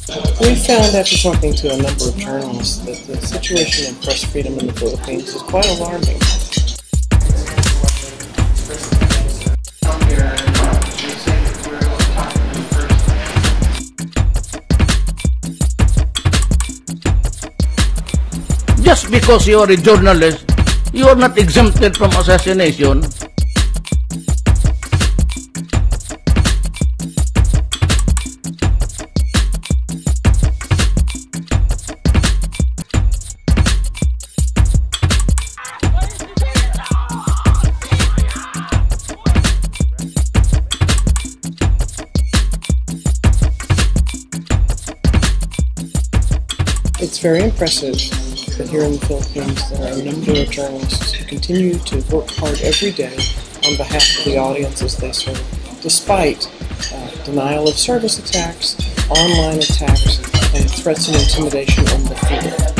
We found after talking to a number of journalists that the situation in press freedom in the Philippines is quite alarming. Just because you are a journalist, you are not exempted from assassination. It's very impressive that here in the Philippines there are a number of journalists who continue to work hard every day on behalf of the audiences they serve, despite denial of service attacks, online attacks, and threats and intimidation on the field.